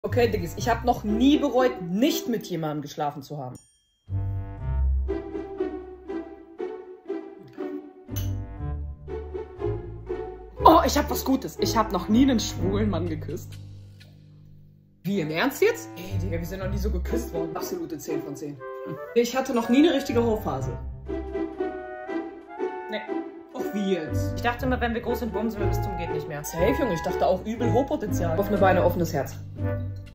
Okay, Diggis, ich habe noch nie bereut, nicht mit jemandem geschlafen zu haben. Oh, ich habe was Gutes. Ich habe noch nie einen schwulen Mann geküsst. Wie, im Ernst jetzt? Ey, Digga, wir sind noch nie so geküsst worden. Absolute 10 von 10. Ich hatte noch nie eine richtige Hochphase. Nee. Och, wie jetzt? Ich dachte immer, wenn wir groß sind, bumsen wir bis zum geht nicht mehr. Safe, Junge, ich dachte auch übel Hochpotenzial. Offene Beine, offenes Herz.